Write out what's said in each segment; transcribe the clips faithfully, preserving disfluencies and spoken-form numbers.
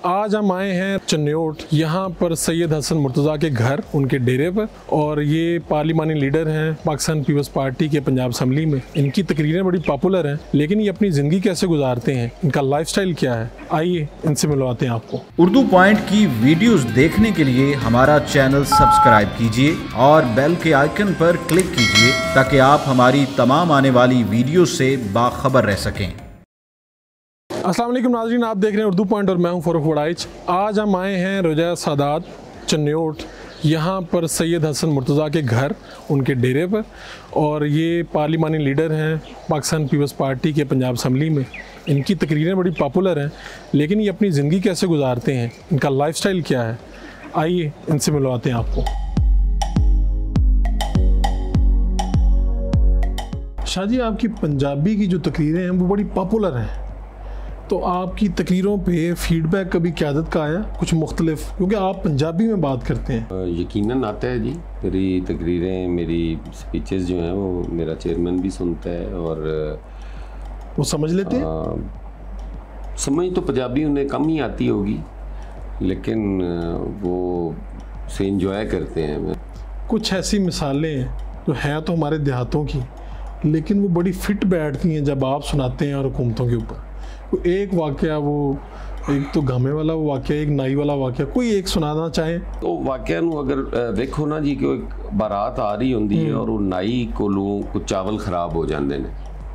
आज हम आए हैं चन्योट, यहाँ पर सैयद हसन मुर्तज़ा के घर, उनके डेरे पर। और ये पार्लिमानी लीडर हैं पाकिस्तान पीपल्स पार्टी के पंजाब असम्बली में। इनकी तकरीरें बड़ी पॉपुलर हैं, लेकिन ये अपनी ज़िंदगी कैसे गुजारते हैं, इनका लाइफस्टाइल क्या है, आइए इनसे मिलवाते हैं आपको। उर्दू पॉइंट की वीडियोस देखने के लिए हमारा चैनल सब्सक्राइब कीजिए और बेल के आइकन पर क्लिक कीजिए ताकि आप हमारी तमाम आने वाली वीडियो से बाखबर रह सकें। अस्सलाम वालेकुम नाज़रीन, आप देख रहे हैं उर्दू पॉइंट और मैं हूं फ़ारूक वड़ाइच। आज हम आए हैं रोज़ा सादात चन्योट, यहाँ पर सैयद हसन मुर्तज़ा के घर, उनके डेरे पर। और ये पार्लिमानी लीडर हैं पाकिस्तान पीपल्स पार्टी के पंजाब असम्बली में। इनकी तकरीरें बड़ी पॉपुलर हैं, लेकिन ये अपनी ज़िंदगी कैसे गुजारते हैं, इनका लाइफस्टाइल क्या है, आइए इनसे मिलवाते हैं आपको। शाह जी, आपकी पंजाबी की जो तकरीरें हैं वो बड़ी पॉपुलर हैं, तो आपकी तकरीरों पे फीडबैक कभी क़यादत का आया कुछ मुख्तलिफ, क्योंकि आप पंजाबी में बात करते हैं? यकीनन आता है जी। मेरी तकरीरें, मेरी स्पीचेस जो हैं वो मेरा चेयरमैन भी सुनता है और वो समझ लेते हैं। आ, समझ तो पंजाबी उन्हें कम ही आती होगी, लेकिन वो से इंजॉय करते हैं। कुछ ऐसी मिसालें जो हैं तो हमारे देहातों की, लेकिन वो बड़ी फिट बैठती हैं जब आप सुनाते हैं और हुकूमतों के ऊपर। एक वाक़या, वो एक तो गामे वाला वाक़या, एक नाई वाला वाक़या, कोई एक सुनाना चाहें तो? वाक़या नूं अगर देखो ना जी, कि एक बारात आ रही होंदी है और वो नाई कोलों कुछ चावल खराब हो जाते हैं।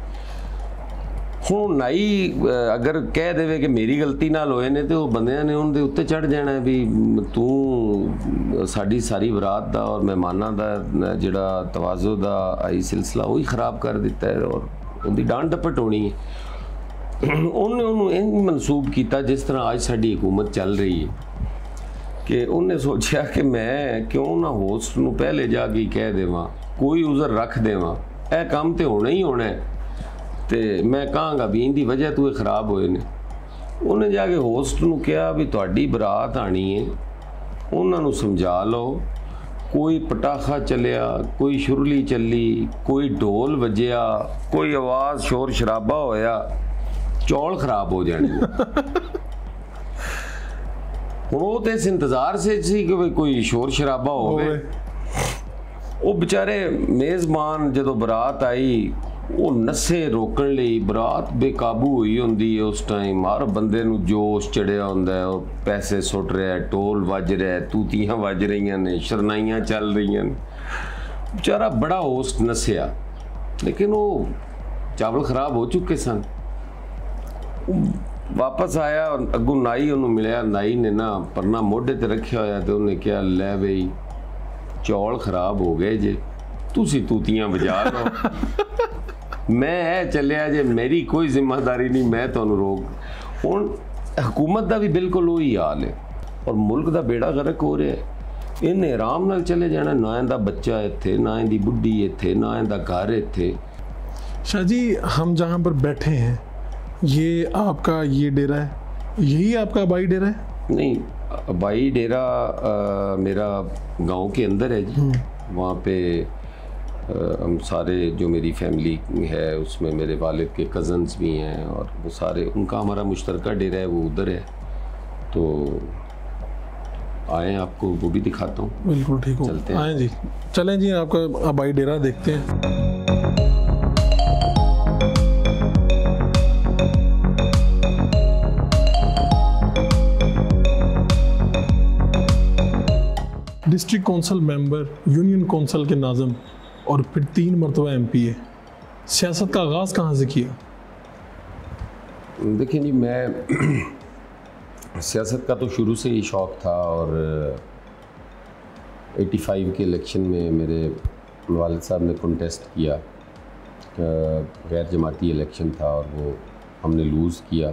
हुण नाई अगर कह देवे कि मेरी गलती नाल होए ने, तो बंदियां ने उनके उत्ते चढ़ जाना है भी तू साडी सारी बरात दा और मेहमानां दा जिहड़ा तवाज़ो दा आई सिलसिला वही खराब कर दिता है और उनकी डांट डपट होनी है। उन्हें उन्होंने इन मनसूब किया जिस तरह आज साड़ी हुकूमत चल रही है, कि उन्हें सोचा कि मैं क्यों ना होस्ट नूं पहले जाके कह देवां, कोई उज़र रख देवां, यह काम तो होना ही होना है, तो मैं कहांगा भी इनकी वजह तो खराब होए ने। उन्हें जाके होस्ट नूं कहा भी तुहाडी बरात आनी है, उन्होंने समझा लो। कोई पटाखा चलिया, कोई शुरली चली, कोई ढोल वजया, कोई आवाज़ शोर शराबा होया, चौल खराब हो जाने। वो तो इस इंतजार से सी कि भाई कोई शोर शराबा हो गए। वो बेचारे मेज़बान जो बरात आई, वो नशे रोकने लिए बरात बेकाबू हुई होंदी है उस टाइम। हर बंदे नूं जोश चढ़िया होंदा है, वो पैसे सुट रहा है, टोल वज रहा है, तूतियां वज रही ने, शरनाइयां चल रही हैं। बेचारा बड़ा होस्ट नसिया, लेकिन वो चावल खराब हो चुके सन। वापस आया और अगू नाई उन्होंने मिलया। नाई ने ना परना मोढे ते रखा होया, तो उन्हें कहा लै बई चौल खराब हो गए जे, तुसी तूतियां बजा लो। मैं है चलिया जे, मेरी कोई जिम्मेदारी नहीं, मैं तुहानूं रोक। हुण हुकूमत का भी बिल्कुल वही हाल है और मुल्क का बेड़ा गर्क हो रहा है। इन्हें आराम नाल चले जाना, ना इहदा बच्चा इत्थे, ना इहदी बुढ़ी इत्थे, ना इहदा घर इत्थे। शाह जी, हम जहाँ पर बैठे हैं, ये आपका ये डेरा है, यही आपका अबाई डेरा है? नहीं, अबाई डेरा आ, मेरा गांव के अंदर है जी। वहाँ पे आ, हम सारे, जो मेरी फैमिली है उसमें मेरे वालिद के कज़न्स भी हैं और वो सारे, उनका हमारा मुश्तरका डेरा है, वो उधर है। तो आए आपको वो भी दिखाता हूँ। बिल्कुल ठीक हो, चलते हैं। आए जी, चलें जी, आपका अबाई डेरा देखते हैं। District council member, union council के नाज़म और फिर तीन मरतबा एम पी ए। सियासत का आगाज़ कहाँ से किया? देखिए जी, मैं सियासत का तो शुरू से ही शौक़ था और पचासी के इलेक्शन में मेरे वालिद साहब ने कॉन्टेस्ट किया। गैर जमाती इलेक्शन था और वो हमने लूज़ किया।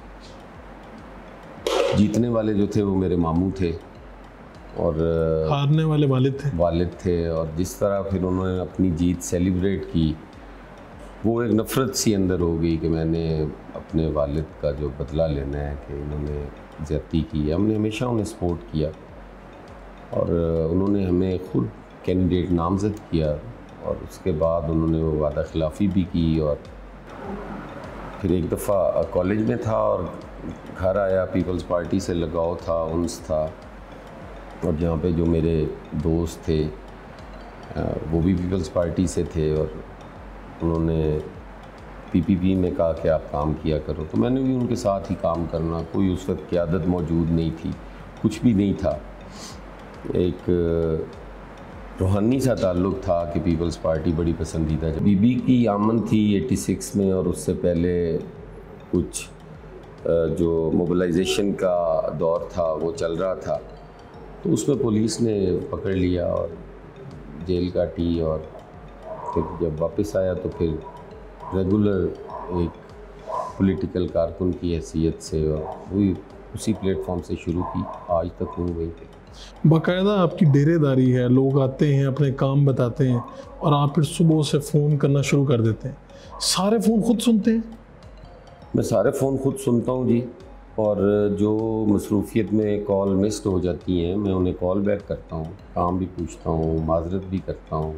जीतने वाले जो थे वो मेरे मामू थे और हारने वाले वालिद थे वालिद थे और जिस तरह फिर उन्होंने अपनी जीत सेलिब्रेट की, वो एक नफ़रत सी अंदर हो गई कि मैंने अपने वालिद का जो बदला लेना है कि इन्होंने ज़्यादती की है। हमने हमेशा उन्हें सपोर्ट किया और उन्होंने हमें ख़ुद कैंडिडेट नामज़द किया और उसके बाद उन्होंने वो वादा खिलाफ़ी भी की। और फिर एक दफ़ा कॉलेज में था और घर आया, पीपल्स पार्टी से लगाव था, उन्स था, और जहाँ पे जो मेरे दोस्त थे वो भी पीपल्स पार्टी से थे और उन्होंने पीपीपी में कहा कि आप काम किया करो, तो मैंने भी उनके साथ ही काम करना। कोई उस वक्त क़यादत मौजूद नहीं थी, कुछ भी नहीं था, एक रूहानी सा ताल्लुक़ था कि पीपल्स पार्टी बड़ी पसंदीदा। जब बीबी की आमद थी छियासी में और उससे पहले कुछ जो मोबिलाइजेशन का दौर था वो चल रहा था, तो उसमें पुलिस ने पकड़ लिया और जेल काटी, और फिर जब वापस आया तो फिर रेगुलर एक पॉलिटिकल कारकुन की हैसियत से और वही उसी प्लेटफॉर्म से शुरू की, आज तक हूँ वहीं पे। बाकायदा आपकी डेरेदारी है, लोग आते हैं अपने काम बताते हैं और आप फिर सुबह से फ़ोन करना शुरू कर देते हैं। सारे फ़ोन खुद सुनते हैं? मैं सारे फ़ोन खुद सुनता हूँ जी, और जो मसरूफ़ियत में कॉल मिस्ड हो जाती हैं मैं उन्हें कॉल बैक करता हूँ, काम भी पूछता हूँ, माजरत भी करता हूँ,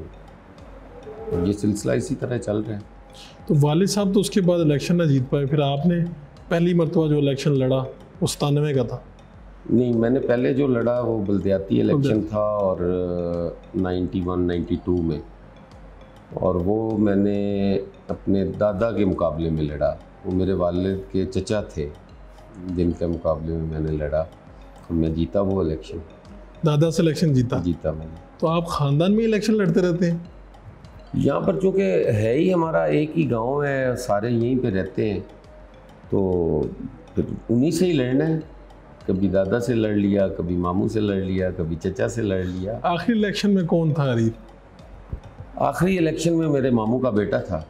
और ये सिलसिला इसी तरह चल रहा है। तो वालिद साहब तो उसके बाद इलेक्शन ना जीत पाए, फिर आपने पहली मरतबा जो इलेक्शन लड़ा वो सतानवे का था? नहीं, मैंने पहले जो लड़ा वो बल्दियाती इलेक्शन था और नाइन्टी वन नाइन्टी टू में, और वो मैंने अपने दादा के मुकाबले में लड़ा। वो मेरे वालिद के चचा थे जिनके मुकाबले में मैंने लड़ा, और मैं जीता वो इलेक्शन। दादा से इलेक्शन जीता? जीता मैंने। तो आप ख़ानदान में इलेक्शन लड़ते रहते हैं? यहाँ पर चूँकि है ही हमारा एक ही गांव है, सारे यहीं पे रहते हैं, तो फिर उन्हीं से ही लड़ना है। कभी दादा से लड़ लिया, कभी मामू से लड़ लिया, कभी चचा से लड़ लिया। आखिरी इलेक्शन में कौन था हरीफ? आखिरी इलेक्शन में मेरे मामू का बेटा था।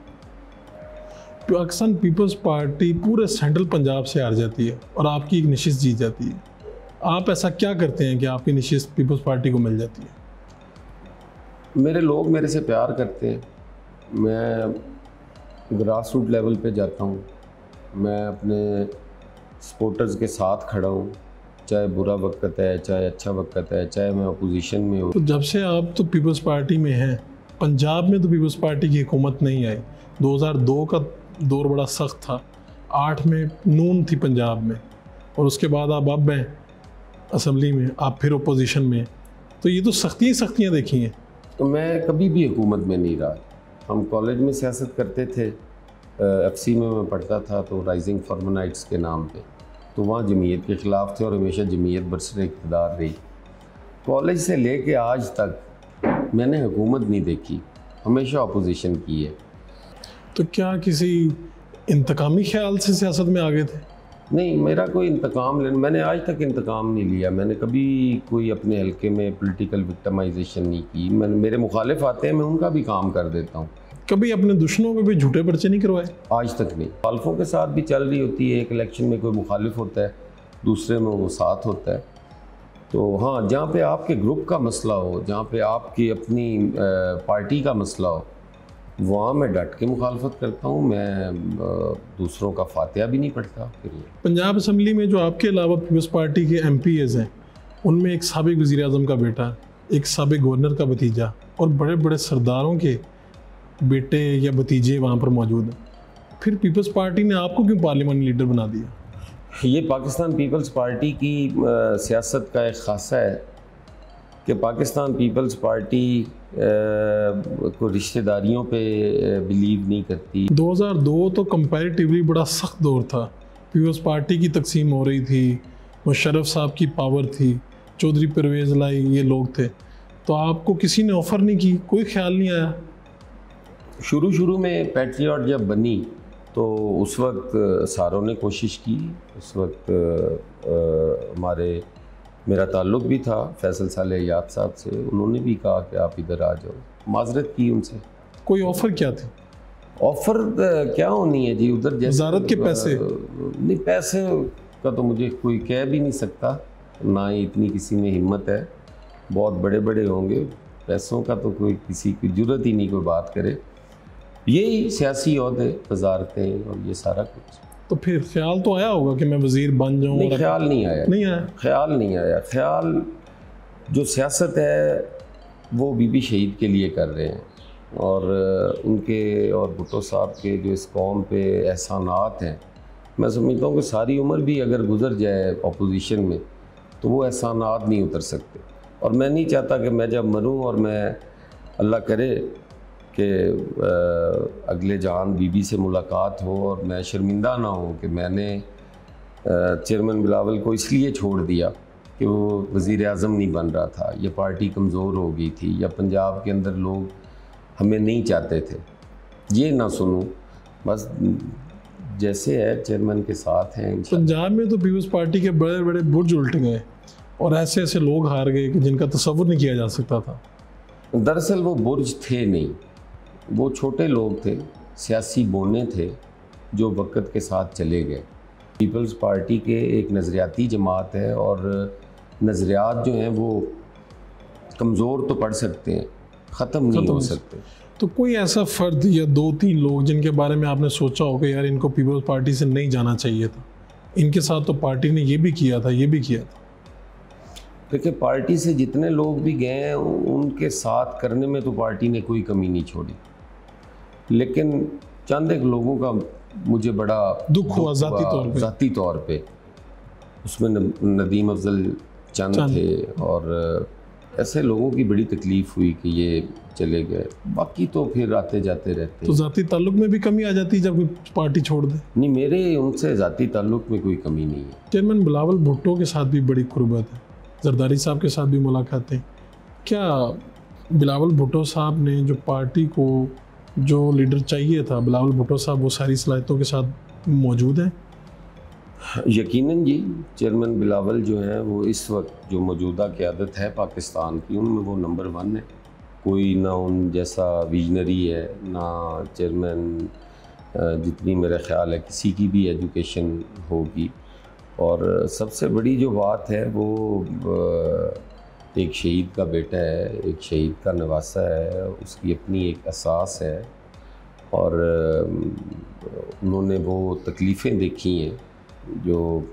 पाकिस्तान पीपल्स पार्टी पूरे सेंट्रल पंजाब से हार जाती है और आपकी एक नशिस्त जीत जाती है। आप ऐसा क्या करते हैं कि आपकी नशिस्त पीपल्स पार्टी को मिल जाती है? मेरे लोग मेरे से प्यार करते हैं, मैं ग्रास रूट लेवल पे जाता हूँ, मैं अपने सपोर्टर्स के साथ खड़ा हूँ, चाहे बुरा वक्त है, चाहे अच्छा वक्त है, चाहे मैं अपोजिशन में हूँ। तो जब से आप तो पीपल्स पार्टी में हैं, पंजाब में तो पीपल्स पार्टी की हुकूमत नहीं आई। दो हज़ार दो का दौर बड़ा सख्त था, आठ में नून थी पंजाब में, और उसके बाद आप अब हैं असम्बली में, आप फिर अपोजिशन में, तो ये तो सख्तियाँ सख्तियाँ देखी हैं। तो मैं कभी भी हुकूमत में नहीं रहा। हम कॉलेज में सियासत करते थे, एफ सी में मैं पढ़ता था, तो राइजिंग फॉर्मनाइट्स के नाम पे, तो वहाँ जमीयत के ख़िलाफ़ थे और हमेशा जमीयत बरसर इक़्तिदार रही। कॉलेज से लेके आज तक मैंने हुकूमत नहीं देखी, हमेशा अपोजिशन की है। तो क्या किसी इंतकामी ख्याल से सियासत में आ गए थे? नहीं, मेरा कोई इंतकाम लेना, मैंने आज तक इंतकाम नहीं लिया। मैंने कभी कोई अपने हल्के में पॉलिटिकल विक्टिमाइजेशन नहीं की। मैं, मेरे मुखालिफ आते हैं, मैं उनका भी काम कर देता हूँ। कभी अपने दुश्मनों पे भी झूठे पर्चे नहीं करवाए? आज तक नहीं। मुखालिफों के साथ भी चल रही होती है, एक इलेक्शन में कोई मुखालिफ होता है, दूसरे में वो साथ होता है। तो हाँ, जहाँ पे आपके ग्रुप का मसला हो, जहाँ पे आपकी अपनी पार्टी का मसला हो, वहाँ मैं डट के मुखालफत करता हूँ। मैं दूसरों का फातिहा भी नहीं पढ़ता। फिर पंजाब असम्बली में जो आपके अलावा पीपल्स पार्टी के एम पी एज़ हैं, उनमें एक साबिक वज़ीर आज़म का बेटा, एक साबिक गवर्नर का भतीजा और बड़े बड़े सरदारों के बेटे या भतीजे वहाँ पर मौजूद हैं। फिर पीपल्स पार्टी ने आपको क्यों पार्लियामानी लीडर बना दिया? ये पाकिस्तान पीपल्स पार्टी की सियासत का एक खासा है कि पाकिस्तान पीपल्स पार्टी को रिश्तेदारियों पे बिलीव नहीं करती। दो हज़ार दो तो कंपैरेटिवली बड़ा सख्त दौर था, पीपल्स पार्टी की तकसीम हो रही थी, मुशर्रफ साहब की पावर थी, चौधरी परवेज़ लाई, ये लोग थे, तो आपको किसी ने ऑफ़र नहीं की, कोई ख्याल नहीं आया? शुरू शुरू में पैट्रियट जब बनी तो उस वक्त सारों ने कोशिश की। उस वक्त हमारे मेरा ताल्लुक़ भी था फैसल साले याद साहब से, उन्होंने भी कहा कि आप इधर आ जाओ, माजरत की उनसे। कोई ऑफ़र क्या थी? ऑफ़र क्या होनी है जी, उधर जैसे वज़ारत के पैसे? नहीं, पैसे का तो मुझे कोई कह भी नहीं सकता, ना ही इतनी किसी में हिम्मत है। बहुत बड़े बड़े होंगे, पैसों का तो कोई किसी की ज़रूरत ही नहीं कोई बात करे। यही सियासी ओहदे, वज़ारतें और ये सारा कुछ। तो फिर ख्याल तो आया होगा कि मैं वज़ीर बन जाऊँ? नहीं, ख्याल नहीं आया। नहीं आया ख्याल नहीं आया। ख्याल जो सियासत है वो बीबी शहीद के लिए कर रहे हैं, और उनके और भुट्टो साहब के जो इस कौम पे एहसानात हैं मैं समझता हूँ कि सारी उम्र भी अगर गुजर जाए अपोजिशन में तो वो एहसानात नहीं उतर सकते। और मैं नहीं चाहता कि मैं जब मरूँ और मैं अल्लाह करे कि अगले जहान बीबी से मुलाकात हो और मैं शर्मिंदा ना हूँ कि मैंने चेयरमैन बिलावल को इसलिए छोड़ दिया कि वो वज़ीर आज़म नहीं बन रहा था, या पार्टी कमज़ोर हो गई थी, या पंजाब के अंदर लोग हमें नहीं चाहते थे, ये ना सुनूं। बस जैसे है चेयरमैन के साथ हैं। पंजाब में तो पीपल्स पार्टी के बड़े बड़े बुर्ज उल्ट गए और ऐसे ऐसे लोग हार गए कि जिनका तसव्वुर नहीं किया जा सकता था। दरअसल वो बुर्ज थे नहीं, वो छोटे लोग थे, सियासी बोने थे जो वक्त के साथ चले गए। पीपल्स पार्टी के एक नज़रियाती जमात है और नज़रियात जो हैं वो कमज़ोर तो पड़ सकते हैं, ख़त्म नहीं हो सकते। तो कोई ऐसा फ़र्द या दो तीन लोग जिनके बारे में आपने सोचा हो कि यार इनको पीपल्स पार्टी से नहीं जाना चाहिए था, इनके साथ तो पार्टी ने ये भी किया था, ये भी किया था? देखिए, पार्टी से जितने लोग भी गए हैं उनके साथ करने में तो पार्टी ने कोई कमी नहीं छोड़ी, लेकिन चंद एक लोगों का मुझे बड़ा दुख हुआ ज़ाती तौर पे ज़ाती तौर पे। उसमें नदीम अफजल चंद थे और ऐसे लोगों की बड़ी तकलीफ़ हुई कि ये चले गए। बाकी तो फिर आते जाते रहते। तो ज़ाती ताल्लुक़ में भी कमी आ जाती है जब कोई पार्टी छोड़ दे? नहीं, मेरे उनसे ज़ाती ताल्लुक़ में कोई कमी नहीं है। चेयरमैन बिलावल भुट्टो के साथ भी बड़ी कुर्बत है, जरदारी साहब के साथ भी मुलाकातें। क्या बिलावल भुट्टो साहब ने जो पार्टी को जो लीडर चाहिए था, बिलावल भुट्टो साहब वो सारी सलाहियतों के साथ मौजूद हैं? यकीनन जी, चेयरमैन बिलावल जो हैं वो इस वक्त जो मौजूदा क़यादत है पाकिस्तान की, उनमें वो नंबर वन है। कोई ना उन जैसा विजनरी है, ना चेयरमैन जितनी मेरा ख़्याल है किसी की भी एजुकेशन होगी। और सबसे बड़ी जो बात है वो एक शहीद का बेटा है, एक शहीद का नवासा है, उसकी अपनी एक एहसास है और उन्होंने वो तकलीफ़ें देखी हैं जो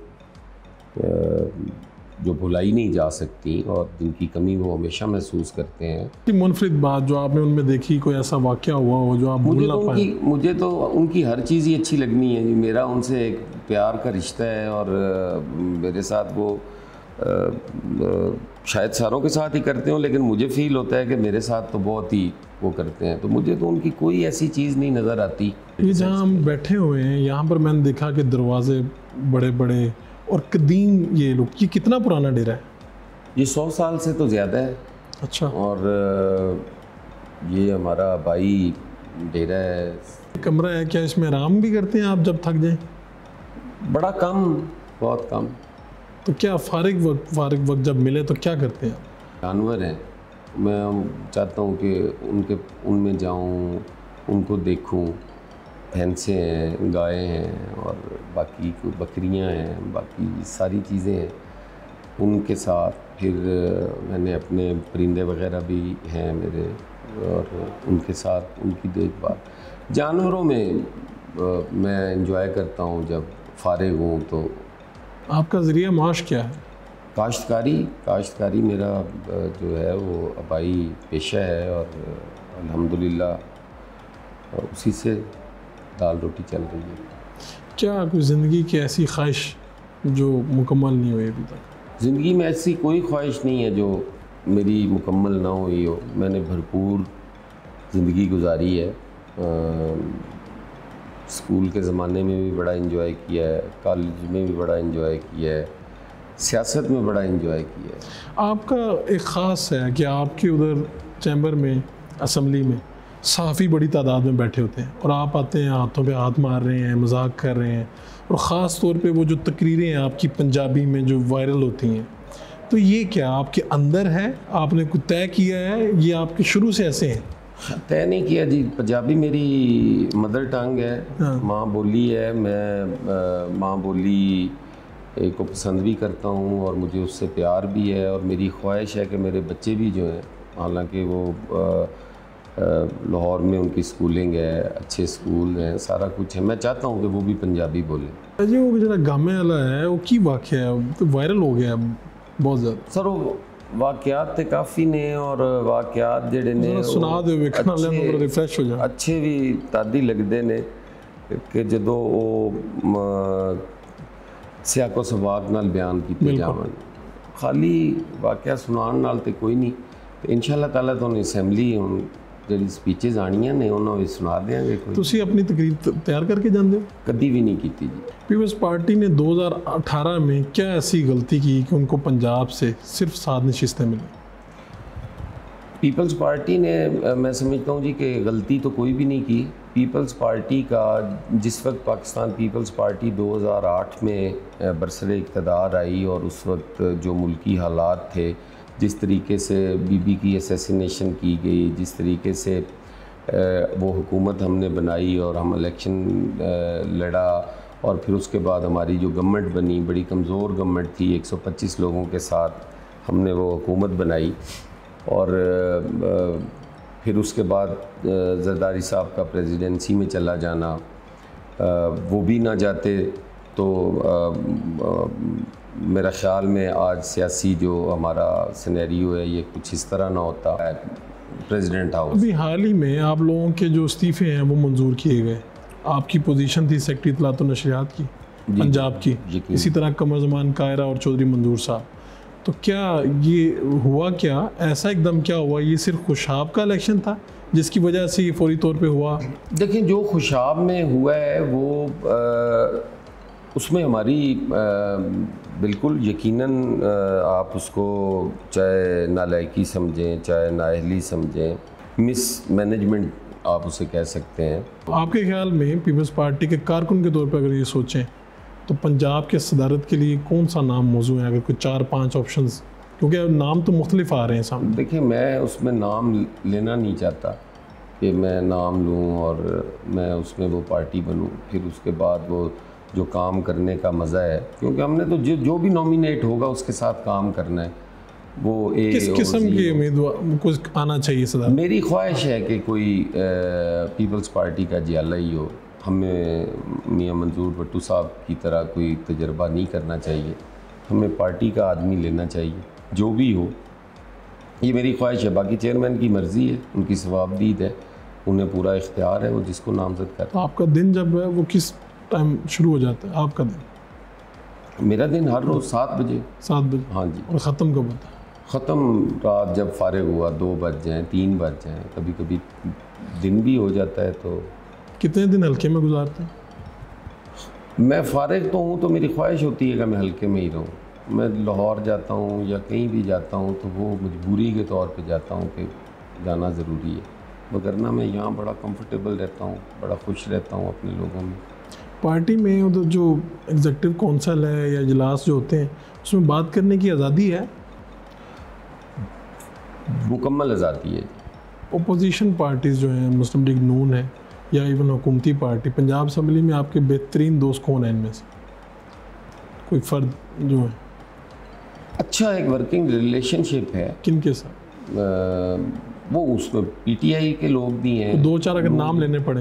जो भुलाई नहीं जा सकती और जिनकी कमी वो हमेशा महसूस करते हैं। मुनफरिद बात जो आपने उनमें देखी, कोई ऐसा वाक़या हुआ हो जो आप भूल ना पाएं? मुझे तो उनकी हर चीज़ ही अच्छी लगनी है। मेरा उनसे एक प्यार का रिश्ता है और मेरे साथ वो आ, आ, शायद सारों के साथ ही करते हो, लेकिन मुझे फ़ील होता है कि मेरे साथ तो बहुत ही वो करते हैं। तो मुझे तो उनकी कोई ऐसी चीज़ नहीं नज़र आती। ये जहाँ हम बैठे हुए हैं यहाँ पर मैंने देखा कि दरवाजे बड़े बड़े और कदीम, ये लोग, ये कितना पुराना डेरा है? ये सौ साल से तो ज़्यादा है। अच्छा। और ये हमारा भाई डेरा है। कमरा है, क्या इसमें आराम भी करते हैं आप जब थक जाएं? बड़ा कम, बहुत कम। तो क्या फारिग वक्त फारिग वक्त जब मिले तो क्या करते हैं? जानवर हैं, मैं चाहता हूँ कि उनके उनमें जाऊँ, उनको देखूँ। भैंसें हैं, गायें हैं और बाकी बकरियां हैं, बाकी सारी चीज़ें हैं। उनके साथ फिर मैंने अपने परिंदे वगैरह भी हैं मेरे और उनके साथ उनकी देखभाल। जानवरों में आ, मैं इंजॉय करता हूँ जब फारिग हूँ। तो आपका ज़रिया माश क्या है? काश्तकारी। काश्तकारी मेरा जो है वो आबाई पेशा है और अल्हम्दुलिल्लाह उसी से दाल रोटी चल रही है। क्या कोई ज़िंदगी की ऐसी ख्वाहिश जो मुकम्मल नहीं हुई अभी तक? ज़िंदगी में ऐसी कोई ख्वाहिश नहीं है जो मेरी मुकम्मल ना हुई हो। मैंने भरपूर ज़िंदगी गुजारी है। आ, स्कूल के ज़माने में भी बड़ा इंजॉय किया है, कॉलेज में भी बड़ा इंजॉय किया है, सियासत में बड़ा इंजॉय किया है। आपका एक ख़ास है कि आपके उधर चैम्बर में, असम्बली में सहाफ़ी बड़ी तादाद में बैठे होते हैं और आप आते हैं, हाथों पे हाथ मार रहे हैं, मजाक कर रहे हैं, और ख़ास तौर पे वो जो तकरीरें हैं आपकी पंजाबी में जो वायरल होती हैं, तो ये क्या आपके अंदर है? आपने कुछ तय किया है, ये आपके शुरू से ऐसे हैं? तय नहीं किया जी। पंजाबी मेरी मदर टंग है, हाँ। माँ बोली है। मैं माँ बोली को पसंद भी करता हूँ और मुझे उससे प्यार भी है और मेरी ख्वाहिश है कि मेरे बच्चे भी जो हैं, हालांकि वो लाहौर में उनकी स्कूलिंग है, अच्छे स्कूल हैं, सारा कुछ है, मैं चाहता हूँ कि वो भी पंजाबी बोलें। जी वो जरा गामे वाला है वो की वाक़या है, तो वायरल हो गया बहुत ज़्यादा। सर वो वाक़यात ते काफ़ी ने और वाक़यात जेडे ने सुना दो, वेखना लेना, रिफ्रेश हो जाए। अच्छे भी तादी लगते ने कि ਜਦੋਂ ਉਹ ਸਿਆਕੋ ਸਵਾਕ ਨਾਲ ਬਿਆਨ ਕੀਤੇ ਜਾਵਣ ਖਾਲੀ ਵਾਕਿਆ ਸੁਣਾਉਣ ਨਾਲ ਤੇ ਕੋਈ ਨਹੀਂ ਤੇ ਇਨਸ਼ਾਅੱਲਾ ਤਾਲਾ ਤੁਹਾਨੂੰ ਅਸੈਂਬਲੀ ਹੁਣ ਜਿਹੜੀ ਸਪੀਚਸ ਆਣੀਆਂ ਨੇ ਉਹਨਾਂ ਵਿੱਚ ਸੁਣਾ ਦੇਵਾਂਗੇ। ਕੋਈ ਤੁਸੀਂ ਆਪਣੀ ਤਕਰੀਰ ਤਿਆਰ करके ਜਾਂਦੇ ਹੋ? कभी भी नहीं की थी जी। पीपल्स पार्टी ने दो हज़ार अठारह में क्या ऐसी गलती की कि उनको पंजाब से सिर्फ सात नशिस्तें मिली? पीपल्स पार्टी ने मैं समझता हूँ जी कि गलती तो कोई भी नहीं की। पीपल्स पार्टी का जिस वक्त पाकिस्तान पीपल्स पार्टी दो हज़ार आठ में बरसरे इक़्तिदार आई और उस वक्त जो मुल्की हालात थे, जिस तरीके से बीबी की असैसिनेशन की गई, जिस तरीके से वो हुकूमत हमने बनाई और हम इलेक्शन लड़ा और फिर उसके बाद हमारी जो गवर्नमेंट बनी बड़ी कमज़ोर गवर्नमेंट थी, एक सौ पच्चीस लोगों के साथ हमने वो हुकूमत बनाई और फिर उसके बाद जरदारी साहब का प्रेसिडेंसी में चला जाना, वो भी ना जाते तो मेरा ख्याल में आज सियासी जो हमारा सिनेरियो है ये कुछ इस तरह ना होता है। प्रेसिडेंट हाउस अभी हाल ही में आप लोगों के जो इस्तीफ़े हैं वो मंजूर किए गए। आपकी पोजीशन थी सेक्रेटरी इत्तलात और नशरियात की पंजाब की, इसी तरह कमर ज़मान कायरा और चौधरी मंजूर साहब। तो क्या ये हुआ, क्या ऐसा एकदम क्या हुआ? ये सिर्फ खुशाब का इलेक्शन था जिसकी वजह से ये फौरी तौर पे हुआ? देखें, जो खुशाब में हुआ है वो आ, उसमें हमारी आ, बिल्कुल यकीनन आ, आप उसको चाहे नालायकी समझें, चाहे नाअहली समझें, मिस मैनेजमेंट आप उसे कह सकते हैं। आपके ख्याल में पीपल्स पार्टी के कारकुन के तौर पर अगर ये सोचें तो पंजाब के सदारत के लिए कौन सा नाम मौजूद है? अगर कोई चार पांच ऑप्शंस, क्योंकि नाम तो मुख्तलिफ आ रहे हैं सामने। देखिए, मैं उसमें नाम लेना नहीं चाहता कि मैं नाम लूँ और मैं उसमें वो पार्टी बनूँ, फिर उसके बाद वो जो काम करने का मज़ा है, क्योंकि हमने तो जो जो भी नॉमिनेट होगा उसके साथ काम करना है। वो ए किस किस्म के उम्मीदवार को आना चाहिए सदारत? मेरी ख्वाहिश है कि कोई पीपल्स पार्टी का जियाला ही हो। हमें मियां मंजूर भट्टू साहब की तरह कोई तजर्बा नहीं करना चाहिए, हमें पार्टी का आदमी लेना चाहिए जो भी हो। ये मेरी ख्वाहिश है, बाकी चेयरमैन की मर्ज़ी है, उनकी सवाबदीद है, उन्हें पूरा इख्तियार है, वो जिसको नामजद करे। तो आपका दिन जब है वो किस टाइम शुरू हो जाता है आपका दिन? मेरा दिन हर रोज़ सात बजे। सात बजे? हाँ जी। और ख़त्म कब होता है? ख़त्म रात जब फारिग हुआ, दो बज जाएँ, तीन बज जाएँ, कभी कभी दिन भी हो जाता है। तो कितने दिन हल्के में गुजारते हैं? मैं फारिग तो हूँ तो मेरी ख्वाहिश होती है कि मैं हल्के में ही रहूँ। मैं लाहौर जाता हूँ या कहीं भी जाता हूँ तो वो मजबूरी के तौर पे जाता हूँ कि जाना ज़रूरी है, वगरना मैं यहाँ बड़ा कंफर्टेबल रहता हूँ, बड़ा खुश रहता हूँ अपने लोगों में। पार्टी में उधर जो एग्जीक्यूटिव कौंसल है या इजलास जो होते हैं उसमें बात करने की आज़ादी है? मुकम्मल आज़ादी है। ओपोजिशन पार्टीज़ जो हैं, मुस्लिम लीग नून है या इवन हुकूमती पार्टी, पंजाब असम्बली में आपके बेहतरीन दोस्त कौन हैं इनमें से? कोई फ़र्द जो है अच्छा एक वर्किंग रिलेशनशिप है। किन के साथ? आ, वो उसमें पीटीआई के लोग भी हैं। तो दो चार अगर नाम लेने पड़े?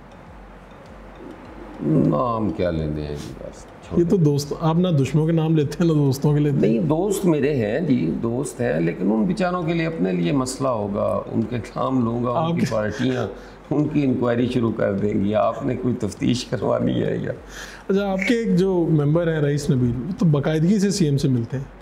नाम क्या लेने हैं बस। ये तो दोस्त, आप ना दुश्मनों के नाम लेते हैं ना दोस्तों के लेते हैं। नहीं, दोस्त मेरे हैं जी, दोस्त हैं, लेकिन उन बेचारों के लिए अपने लिए मसला होगा, उनके काम लूँगा, उनकी पार्टियाँ उनकी इंक्वायरी शुरू कर देंगी, आपने कोई तफ्तीश करवानी है या? अच्छा, आपके एक जो मेंबर हैं रईस नबील, वो तो बाकायदगी से सीएम से मिलते हैं,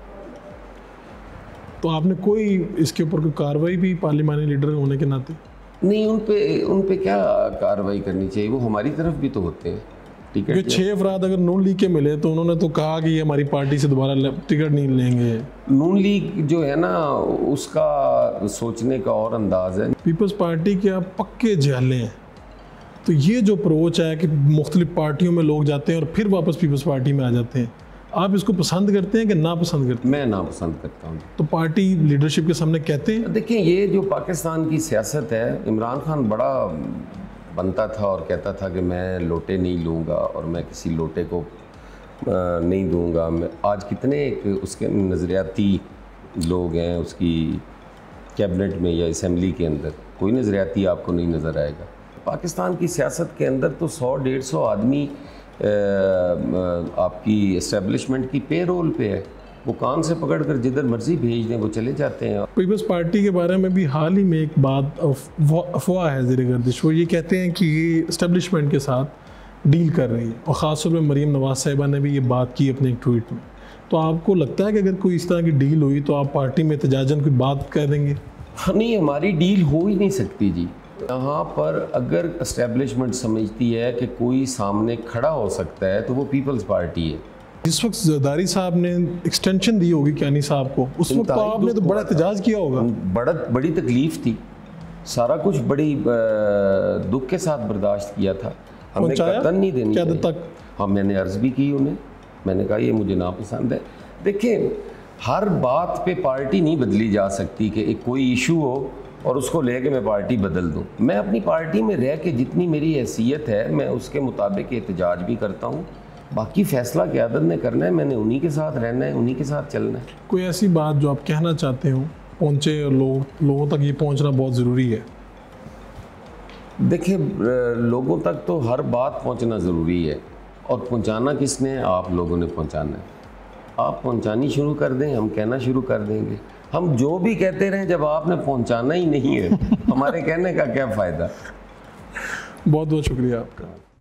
तो आपने कोई इसके ऊपर कोई कार्रवाई भी पार्लिमानी लीडर होने के नाते? नहीं, उन पे उन पे क्या कार्रवाई करनी चाहिए, वो हमारी तरफ भी तो होते हैं। टिकट छः अफराद अगर नून लीग के मिले तो उन्होंने तो कहा कि ये हमारी पार्टी से दोबारा टिकट नहीं लेंगे। नून लीग जो है ना उसका सोचने का और अंदाज है। पीपल्स पार्टी के आप पक्के जाले हैं, तो ये जो अप्रोच है कि मुख्तलिफ पार्टियों में लोग जाते हैं और फिर वापस पीपल्स पार्टी में आ जाते हैं, आप इसको पसंद करते हैं कि ना पसंद करते हैं? मैं ना पसंद करता हूँ। तो पार्टी लीडरशिप के सामने कहते हैं? देखिए, ये जो पाकिस्तान की सियासत है, इमरान खान बड़ा बनता था और कहता था कि मैं लोटे नहीं लूँगा और मैं किसी लोटे को नहीं दूँगा। मैं आज कितने एक उसके नज़रियाती लोग हैं उसकी कैबिनेट में या असम्बली के अंदर, कोई नज़रियाती आपको नहीं नज़र आएगा। पाकिस्तान की सियासत के अंदर तो सौ डेढ़ सौ आदमी आपकी इस्टेब्लिशमेंट की पे रोल पे है, वो कान से पकड़ कर जिधर मर्जी भेज दें वो चले जाते हैं। पीपल्स पार्टी के बारे में भी हाल ही में एक बात अफवाह है ज़ेर गर्दिश, वो ये कहते हैं कि ये इस्टेब्लिशमेंट के साथ डील कर रही है, और ख़ास तौर पर मरीम नवाज साहिबा ने भी ये बात की अपने एक ट्वीट में। तो आपको लगता है कि अगर कोई इस तरह की डील हुई तो आप पार्टी में एहतजाजन कोई बात कर देंगे? नहीं, हमारी डील हो ही नहीं सकती जी। यहाँ पर अगर इस्टेब्लिशमेंट समझती है कि कोई सामने खड़ा हो सकता है तो वो पीपल्स पार्टी है। जिस वक्त जरदारी साहब ने एक्सटेंशन दी होगी क्यानी साहब को, उस वक्त तो आपने तो बड़ा एहतजाज किया होगा। बड़ा बड़ी तकलीफ थी, सारा कुछ बड़ी दुख के साथ बर्दाश्त किया था हमने, कतन नहीं देनी क्या तक। हाँ, मैंने अर्ज़ भी की उन्हें, मैंने कहा ये मुझे नापसंद है। देखिए, हर बात पे पार्टी नहीं बदली जा सकती कि एक कोई इशू हो और उसको लेके मैं पार्टी बदल दूं। मैं अपनी पार्टी में रह के जितनी मेरी हैसियत है मैं उसके मुताबिक एहतजाज भी करता हूं। बाकी फ़ैसला क़यादत ने करना है, मैंने उन्हीं के साथ रहना है, उन्हीं के साथ चलना है। कोई ऐसी बात जो आप कहना चाहते हो पहुँचे और लोग लोगों तक ये पहुँचना बहुत ज़रूरी है? देखिए, लोगों तक तो हर बात पहुँचना ज़रूरी है, और पहुँचाना किसने? आप लोगों ने पहुँचाना है। आप पहुँचानी शुरू कर दें, हम कहना शुरू कर देंगे। हम जो भी कहते रहें, जब आपने पहुँचाना ही नहीं है हमारे कहने का क्या फ़ायदा। बहुत बहुत शुक्रिया आपका।